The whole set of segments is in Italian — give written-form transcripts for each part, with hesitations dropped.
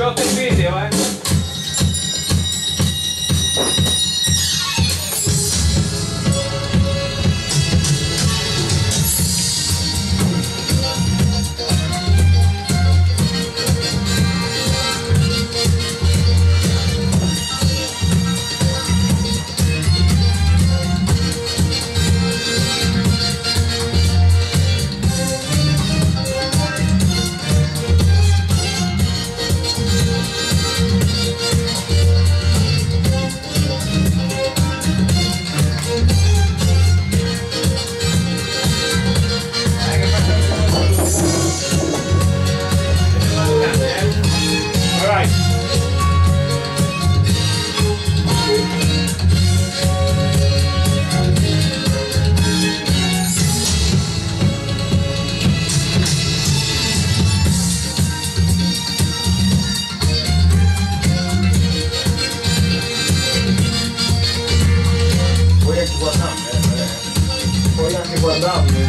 18 in video, Puoi anche guardarmi.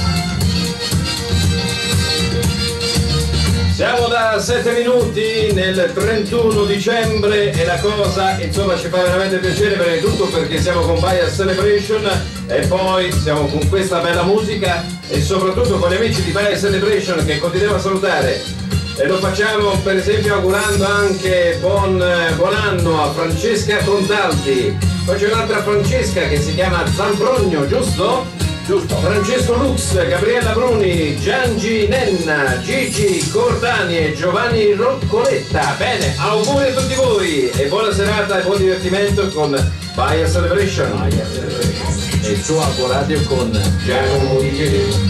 Siamo da 7 minuti nel 31 dicembre e la cosa insomma ci fa veramente piacere, prima di tutto perché siamo con Bias Celebration e poi siamo con questa bella musica e soprattutto con gli amici di Bias Celebration che continuiamo a salutare. E lo facciamo per esempio augurando anche buon anno a Francesca Contaldi. Poi c'è un'altra Francesca che si chiama Zambrogno, giusto? Giusto. Francesco Lux, Gabriella Bruni, Giangi Nenna, Gigi Cordani e Giovanni Roccoletta. Bene, auguri a tutti voi e buona serata e buon divertimento con Bias Celebration. E il suo autoradio con Giacomo Di Chiedo.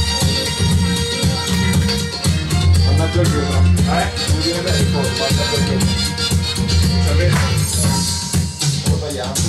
Mannaggia il giorno. Non dire bene il posto, basta perché. Sapete? Lo tagliamo.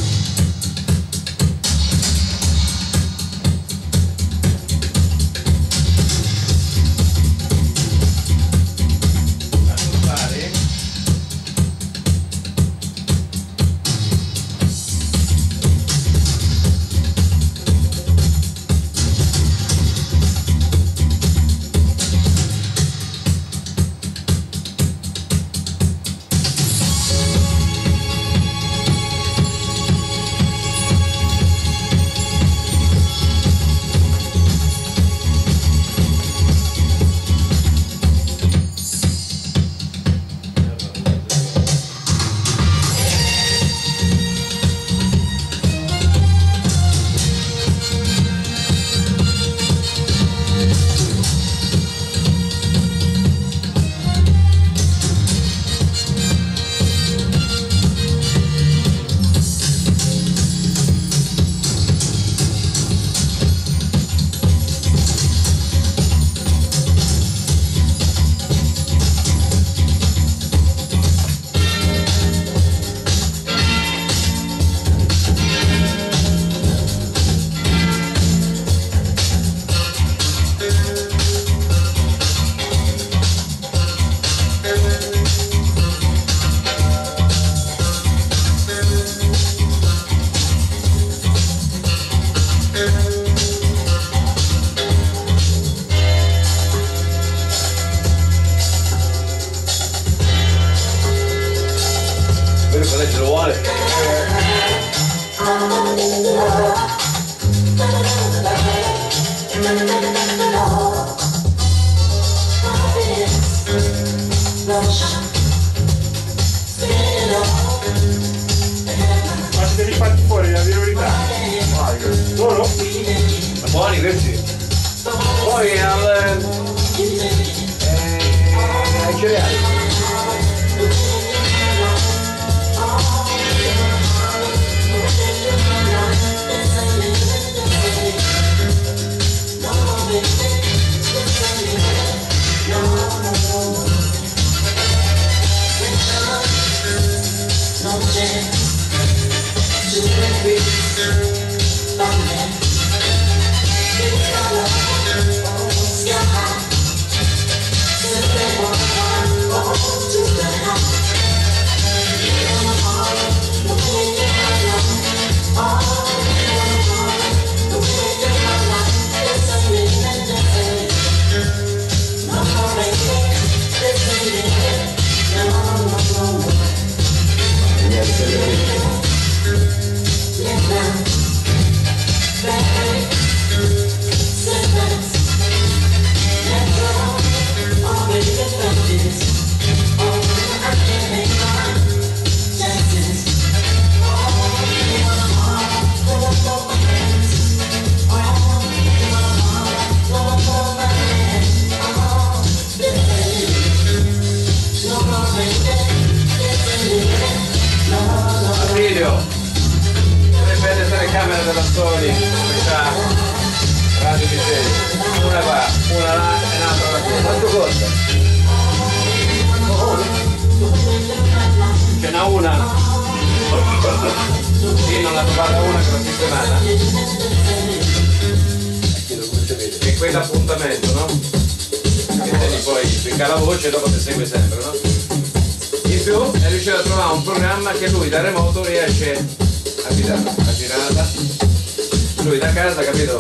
Lei ce lo vuole? Ma siete rifatti fuori, a dire la verità. Loro? Buoni questi? Poi ai cereali. Sky Una là e un'altra là. Quanto costa? Ce n'ha una. Sì, non l'ha trovata una che l'ha sistemata. E quella appuntamento, no? Che tieni poi finca la voce e dopo ti segue sempre, no? In più è riuscito a trovare un programma che lui da remoto riesce a guidare la girata. Lui da casa, capito?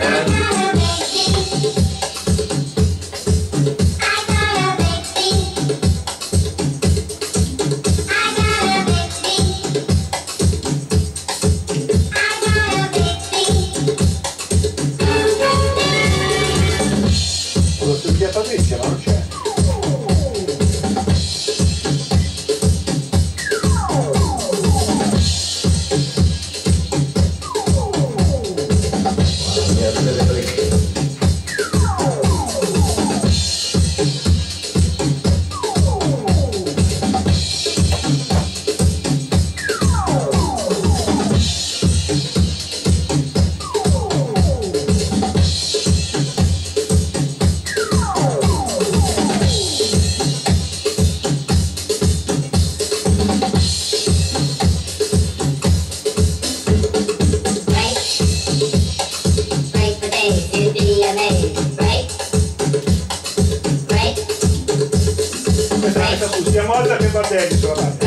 Patrizia, ma non c'è. Stiamo alta che battelli sulla parte.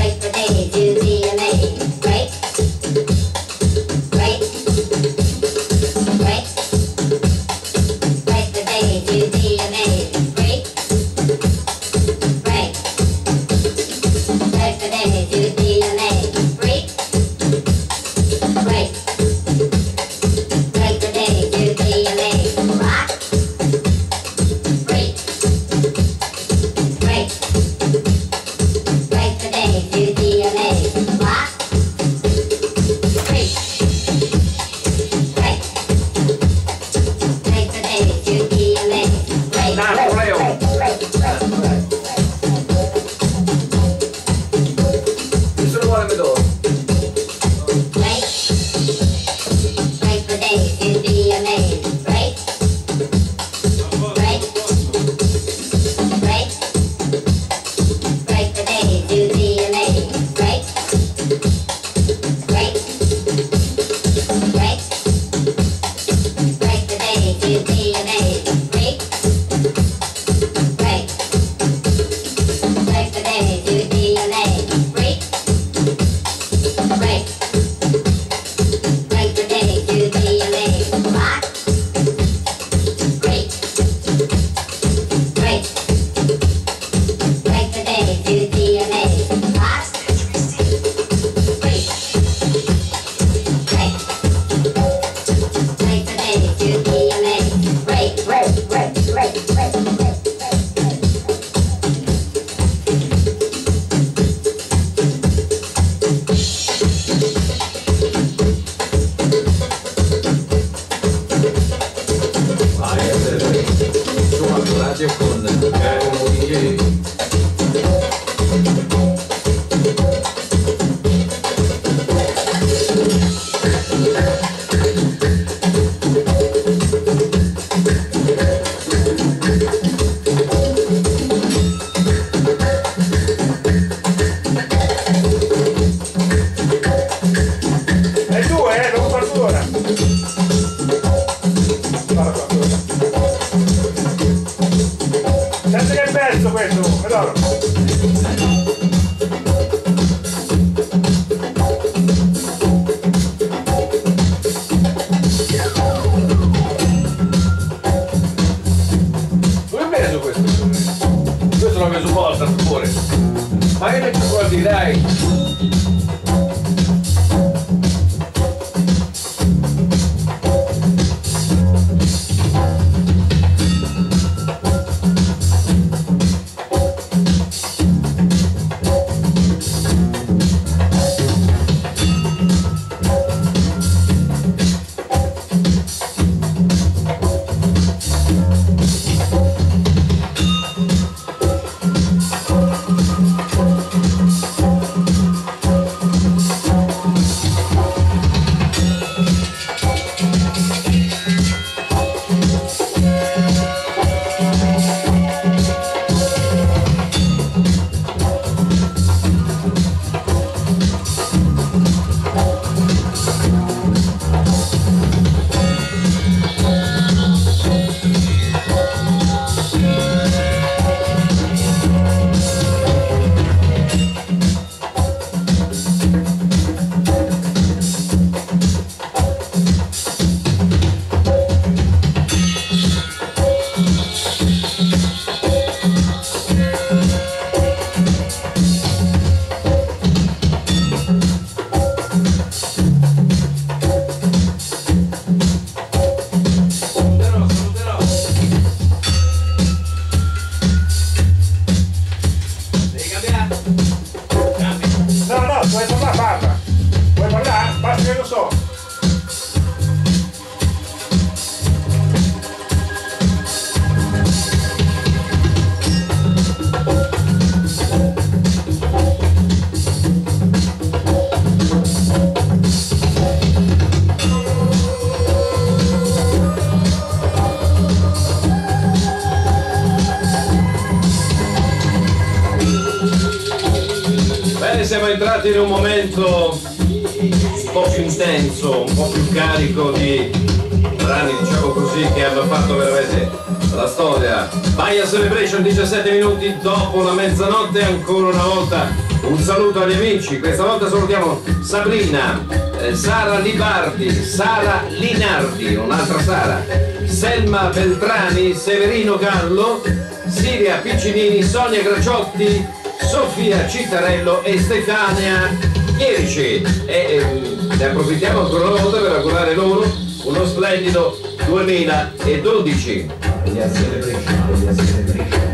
Bene, siamo entrati in un momento un po' più intenso, un po' più carico di brani, diciamo così, che hanno fatto veramente la storia. Baia Celebration, 17 minuti dopo la mezzanotte, ancora una volta un saluto agli amici. Questa volta salutiamo Sabrina, Sara Libardi, Sara Linardi, un'altra Sara, Selma Beltrani, Severino Gallo, Siria Piccinini, Sonia Graciotti, Sofia Cittarello e Stefania Chierici. E ne approfittiamo ancora una volta per augurare loro uno splendido 2012.